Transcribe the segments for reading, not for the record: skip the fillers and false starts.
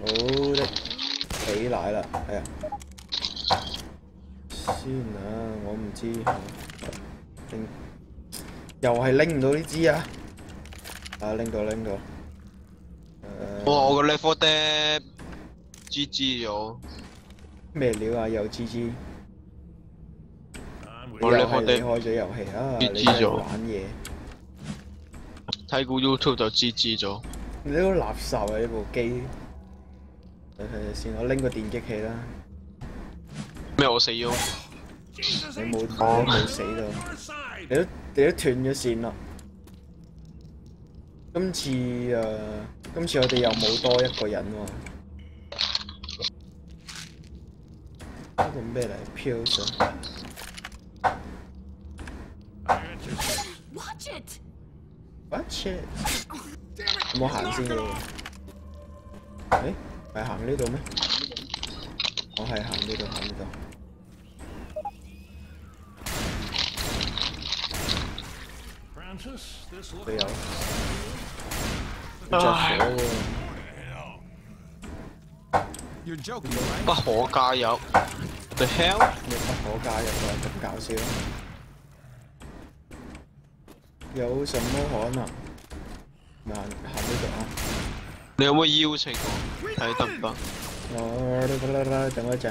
好的，起奶啦，係啊。先啊，我唔知，拎又係拎唔到呢支啊！啊，拎到。 哇！我個 level 爹 GG 咗。 咩料啊？又 GG。 我 level 爹離開咗遊戲啊！你 GG 真係咗。 玩嘢。 睇個 YouTube 就 GG 咗。 你都垃圾啊！呢部機。睇睇先，我拎個電擊器啦。 咩？我死咗？ 你冇死到，你都斷咗線啦。今次我哋又冇多一個人喎。呢個咩嚟 ？Pills 啊 Watch it. ？Watch it。有冇行先嘅喎？誒，係行呢度咩？我係行呢度。佢有着火喎， 不可加入。The hell？ 你不可加入啊！咁搞笑，有什麼可能？行呢度啊！ 你有冇邀請我？睇得唔得？ 等我一陣，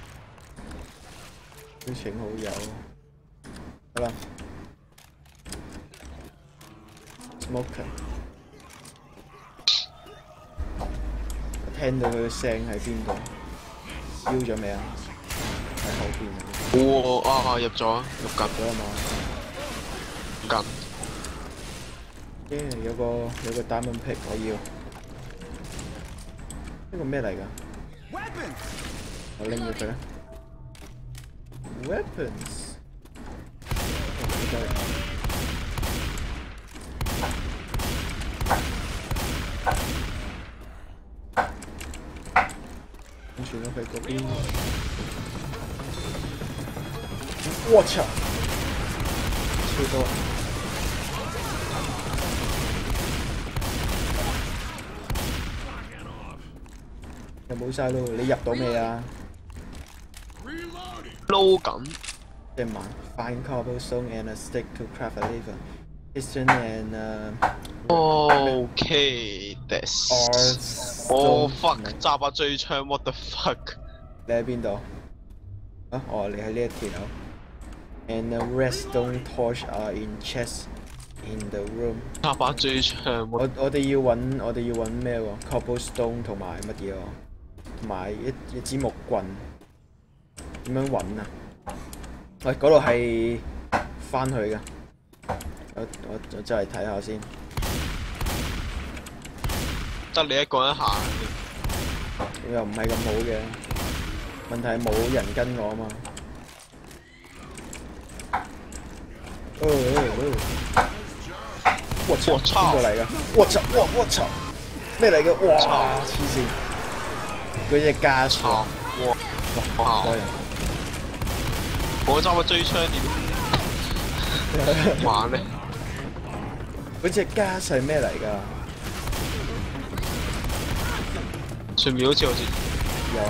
邀請好友，好啦。Smoker， 我聽到佢嘅聲喺邊度？燒咗未啊？喺後邊。 哇！入咗，入緊咗啊嘛。 緊。 有個 diamond pick 我要。呢個咩嚟㗎？我拎咗佢啦。Weapons。轉咗去嗰邊。我操！超多。又冇晒咯，你入到未啊？ 撈緊。 即係慢。Find cobblestone and a stick to craft a lever. Piston and Okay, that's. Oh fuck！揸把追槍 ，what the fuck？ 你喺邊度？啊，哦，你喺呢一條。And the redstone torch are in chests in the room。 揸把追槍。 我哋要揾咩喎 ？Cobblestone 同埋乜嘢喎？同埋一支木棍。點樣揾啊？喂，嗰度係翻去㗎。我真係睇下先。 得你一個人行。 又唔係咁好嘅，問題係冇人跟我啊嘛。我操！邊個嚟㗎？我操！咩嚟㗎？哇！黐線！嗰隻加速。哇！多人。 我揸把追槍點玩呢？ 嗰隻加速係咩嚟㗎？ 上面好似有啊。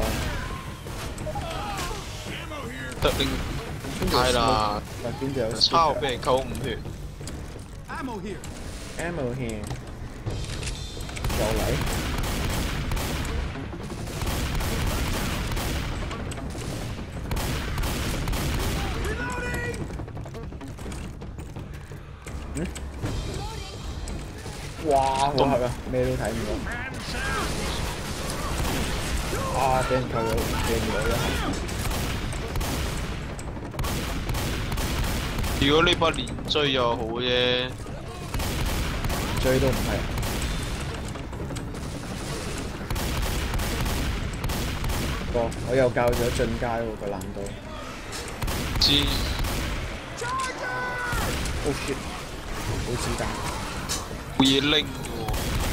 得令係啦。 邊度有？ 抄俾人扣5血。 Ammo here。又嚟。哇！好黑啊，咩都睇唔到。啊！俾人扣咗，俾唔到一下。 如果呢把連追又好啫， 追都唔係。我又教咗進階喎個難度。 知。 Oh shit！冇子彈。 冇嘢拎喎。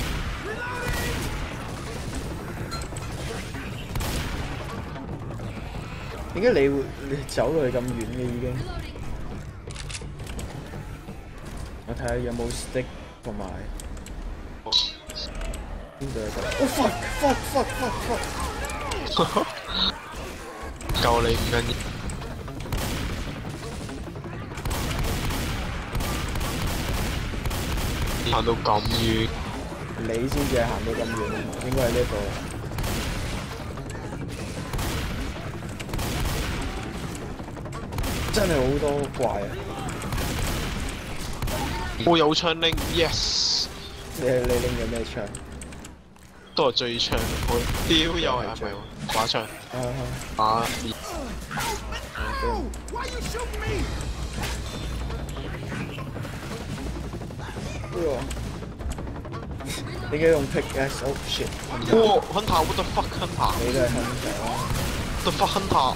點解你走落去咁遠嘅已經？我睇下有冇 stick 同埋邊度有個？哦 fuck！ 救你唔緊要。行到咁遠， 你先至係行到咁遠，應該係呢個。真係好多怪啊！ 我有槍拎 ，yes。 你拎咗咩槍？ 都係最槍，我屌又係咪把槍？把點解用 pickaxe？ Oh shit！ 哇 ，Hunter，what the fuck Hunter？ 你都係 Hunter 啊 ？The fuck Hunter？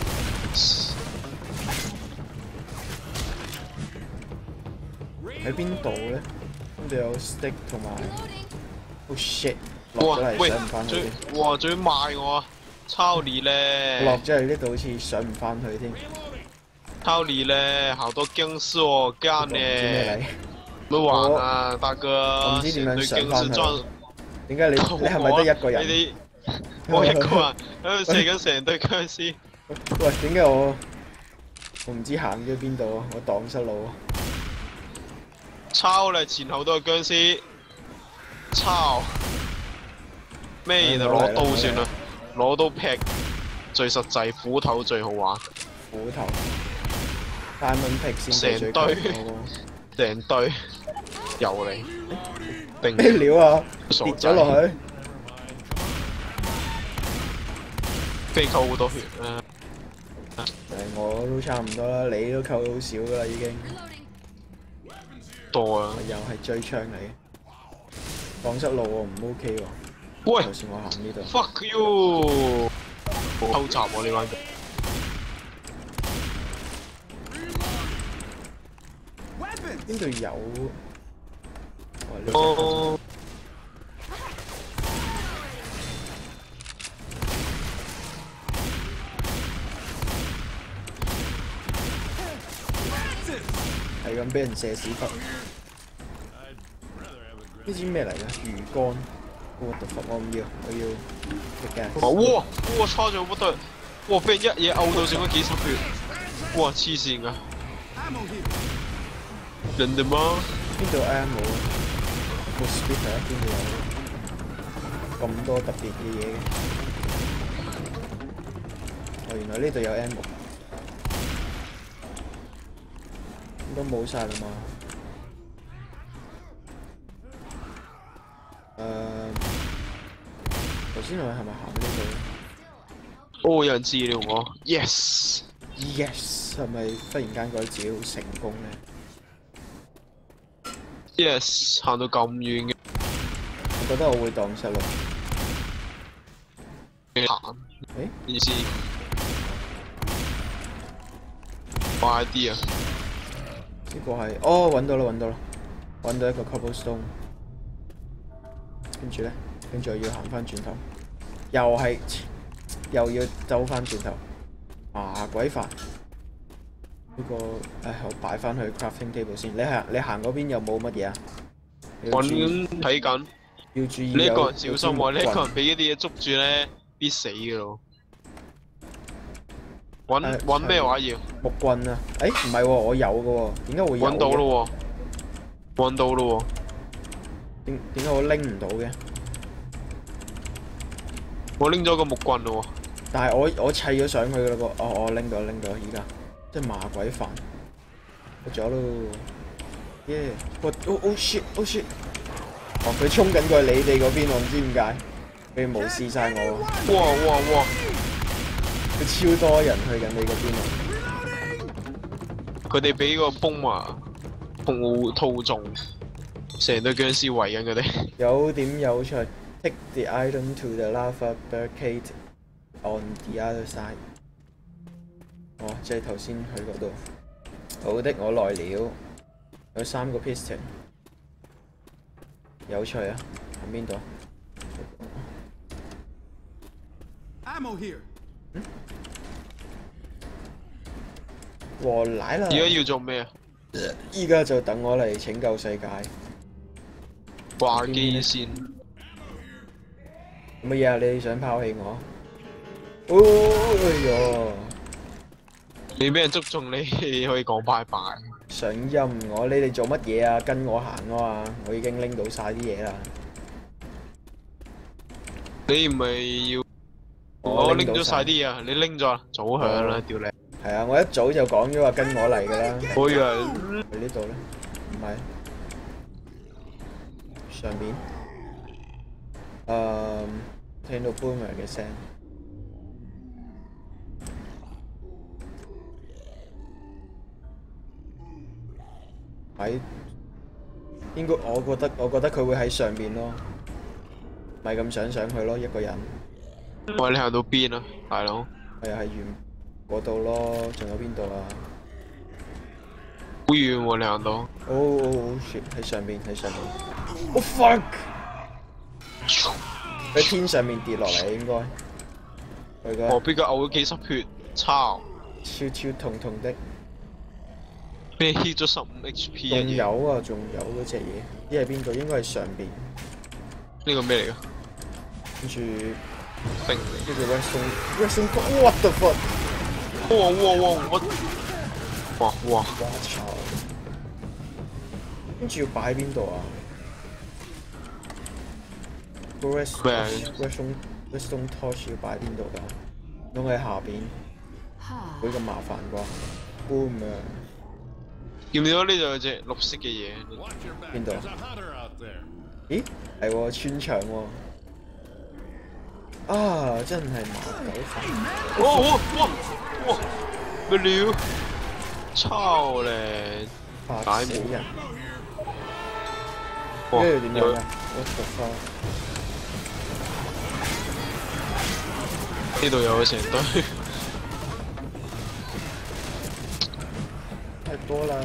喺邊度咧？呢度有 stick 同埋 ，oh shit！ 落咗嚟上唔翻去。 哇！仲要賣我啊！抄你咧！ 落咗嚟呢度好似上唔翻去添。 抄你咧，好多僵屍我幹咧！唔好玩啊，大哥！ 我唔知點樣上翻去。點解你係咪得一個人？ 我一個人喺度射緊成隊僵屍。 喂，點解我唔知行咗邊度啊？我蕩失路啊！ 抄咧，前後都係僵屍。抄咩？就攞刀算啦，攞刀劈最實際，斧頭最好玩。 斧頭。Diamond pick 先最成堆又嚟， 咩料啊？跌咗落去， 飛扣好多血啊！ 我都差唔多啦，你都扣到好少噶啦已經。 多啊！ 又係追槍嚟，蕩失路喎，唔 OK 喎。 喂， 就算我行呢度。 Fuck you！ 偷襲喎呢班。 邊度有？ 哦。 係咁俾人射屎忽。呢支咩嚟㗎？魚竿。What the fuck！ 我唔要，我要 pickaxe。 哇！哇！差咗不得，哇！俾人一嘢毆到剩咗幾十血，哇！黐線㗎！人哋嗎？ 邊度 ammo 啊？冇 speaker 啊？邊度有咁多特別嘅嘢嘅？哦，原來呢度有 ammo， 應該冇晒啦嘛。頭先我係咪行呢度？哦，有人治療我 ，yes， 係咪忽然間覺得自己好成功咧 ？Yes， 行到咁遠嘅。 我覺得我會蕩失路。 行？意思？快啲啊！ 呢個係哦，揾到啦，揾到一個 cobblestone。跟住咧，我要行翻轉頭，又要走翻轉頭，麻鬼煩。呢個我擺翻去 crafting table 先。你行嗰邊有冇乜嘢啊？ 揾緊睇緊。 要注意。 你一個人小心喎！你一個人俾呢啲嘢捉住咧，必死㗎咯。揾咩話要？ 木棍啊！誒唔係喎，我有嘅喎，點解會有？揾到咯喎，揾到咯喎。 點解我拎唔到嘅？ 我拎咗個木棍咯喎。 但係我砌咗上去嘅嘞噃。哦，我拎到，而家真係麻鬼煩。得咗咯。耶！我 oh shit！ 哦，佢衝緊過去你哋嗰邊，我唔知點解。佢無視晒我。 哇！ 佢超多人去緊你嗰邊喎。 佢哋俾個風馬套中，成隊僵屍圍緊佢哋。 有點有趣。Take the item to the lava barricade on the other side。哦，即係頭先去嗰度。好的，我來了。有3個 piston。有趣啊！喺邊度？Ammo here。和奶啦！ 而家要做咩啊？ 依家就等我嚟拯救世界。 掛機先。 乜嘢啊？你想拋棄我？哦，哎呦！ 你俾人捉中，你可以講拜拜。 想陰我？你哋做乜嘢啊？跟我行啊嘛！我已經拎到晒啲嘢啦。 你唔係要我拎咗晒啲嘢啊？你拎咗啊？早響啦，屌你！ 係啊，我一早就講咗話跟我嚟㗎啦。 我以為去呢度咧，唔係上邊。聽到 boomer 嘅聲。喺應該我覺得佢會喺上面咯，咪咁想上去咯，一個人。 喂，你行到邊啊，大佬？ 咪又係遠嗰度咯，仲有邊度啊？ 好遠喎，你行到。 哦 shit！喺上面，喺上面。Oh fuck！喺天上面跌落嚟應該。佢嘅。 我俾佢嘔咗幾濕血，操！ 超痛痛的。 俾 hit 咗15 HP 啊！ 仲有啊，仲有嗰隻嘢，呢係邊度？應該係上邊。 呢個咩嚟㗎？ 跟住冰嚟。 呢個 Wrestling，What the fuck！ 哇！ 操！跟住要擺喺邊度啊？個 Wrestling Torch 要擺喺邊度㗎？應該喺下邊，會咁麻煩啩 ？Boom 啊！ 見唔見到呢度有隻綠色嘅嘢？ 邊度？咦？係喎，穿牆喎！啊，真係麻狗飯！ 哇！咩料？操你！ 嚇死人！跟住點樣啊？我讀翻。 呢度有成堆。 太多啦！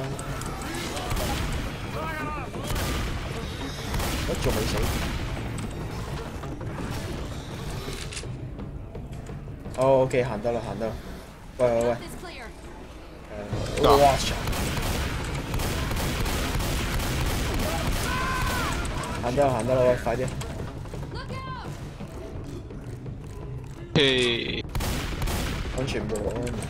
我仲未死。哦 ，OK， 行得啦，行得啦。喂！哇！行得啦，喂，快啲！ 嘿， 安全門。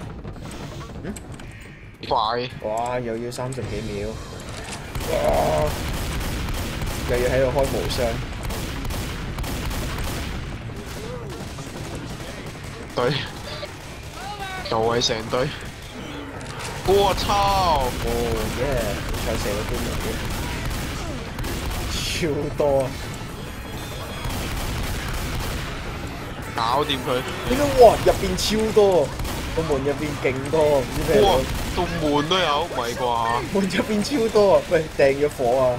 快！ 哇！又要30幾秒。哇！又要喺度開無雙。 隊，又係成隊。我操！ 耶！再射到邊度？超多啊！ 搞掂佢！ 點解哇？入邊超多，個門入邊勁多，唔知咩？ 哇！到門都有，唔係啩？ 門入邊超多啊！喂，掟咗火啊！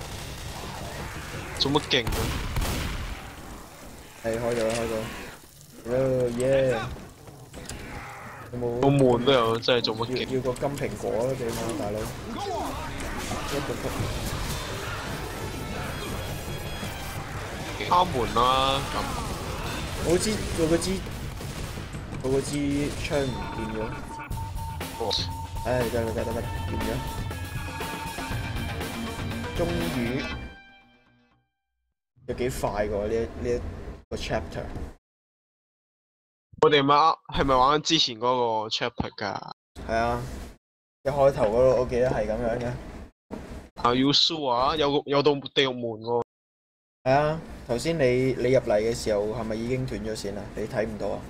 做乜勁啊？ 係開咗。耶！有冇？ 個門都有，真係做乜勁？ 要個金蘋果咯，俾我大佬。 敲門啦！ 我知我嗰支槍唔見咗。唉，得啦，掂咗。終於有幾快㗎呢一個 chapter。 我哋係咪玩緊之前嗰個 chapter 㗎？ 係啊，一開頭嗰度我記得係咁樣嘅。 啊，要 show 啊！有道地獄門喎。 係啊，頭先你入嚟嘅時候係咪已經斷咗線啦？你睇唔到啊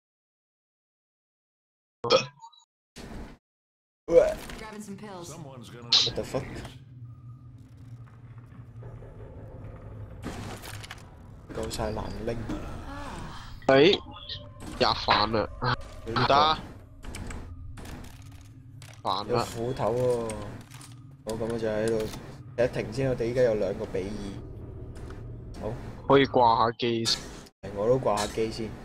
？What the fuck？ 夠晒難拎。 吔煩啦，唔得，煩有啦。 斧頭喎，好，咁我就喺度停一停先。我哋依家有2個比爾，好， 可以掛下機先。 我都掛下機先。